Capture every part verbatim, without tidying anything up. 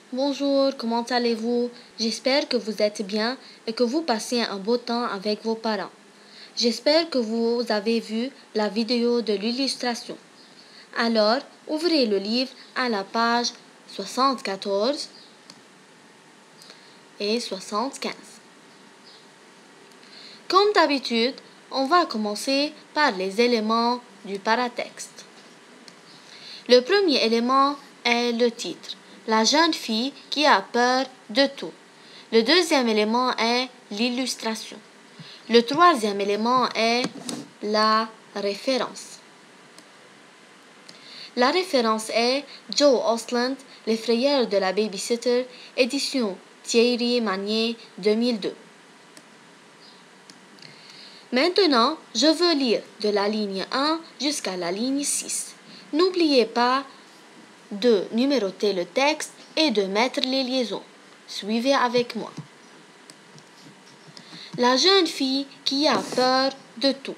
Bonjour, comment allez-vous? J'espère que vous êtes bien et que vous passez un beau temps avec vos parents. J'espère que vous avez vu la vidéo de l'illustration. Alors, ouvrez le livre à la page soixante-quatorze et soixante-quinze. Comme d'habitude, on va commencer par les éléments du paratexte. Le premier élément est le titre, la jeune fille qui a peur de tout. Le deuxième élément est l'illustration. Le troisième élément est la référence. La référence est Joe Osland, Les frayeurs de la babysitter, édition Thierry Magnier deux mille deux. Maintenant, je veux lire de la ligne un jusqu'à la ligne six. N'oubliez pas de numéroter le texte et de mettre les liaisons. Suivez avec moi. La jeune fille qui a peur de tout.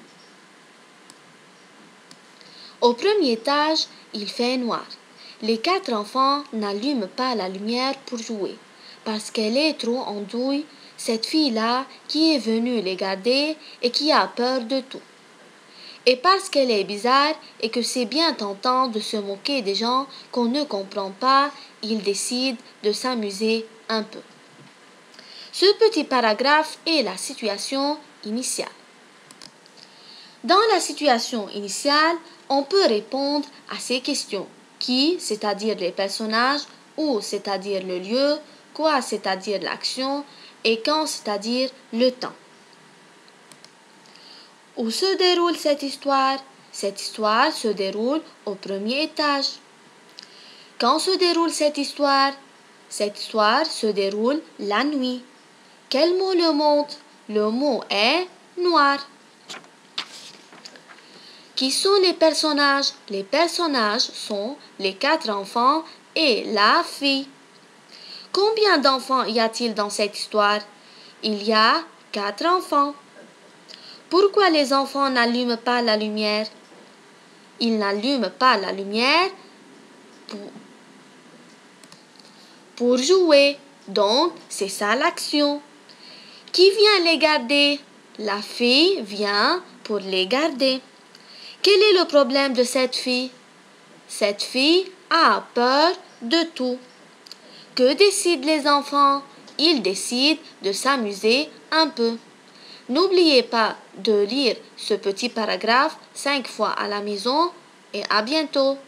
Au premier étage, il fait noir. Les quatre enfants n'allument pas la lumière pour jouer, parce qu'elle est trop en douille, cette fille-là qui est venue les garder et qui a peur de tout. Et parce qu'elle est bizarre et que c'est bien tentant de se moquer des gens qu'on ne comprend pas, ils décident de s'amuser un peu. Ce petit paragraphe est la situation initiale. Dans la situation initiale, on peut répondre à ces questions. Qui, c'est-à-dire les personnages, où, c'est-à-dire le lieu, quoi, c'est-à-dire l'action, et quand, c'est-à-dire le temps. Où se déroule cette histoire? Cette histoire se déroule au premier étage. Quand se déroule cette histoire? Cette histoire se déroule la nuit. Quel mot le montre? Le mot est noir. Qui sont les personnages? Les personnages sont les quatre enfants et la fille. Combien d'enfants y a-t-il dans cette histoire? Il y a quatre enfants. Pourquoi les enfants n'allument pas la lumière? Ils n'allument pas la lumière pour, pour jouer. Donc, c'est ça l'action. Qui vient les garder? La fille vient pour les garder. Quel est le problème de cette fille? Cette fille a peur de tout. Que décident les enfants? Ils décident de s'amuser un peu. N'oubliez pas de lire ce petit paragraphe cinq fois à la maison et à bientôt.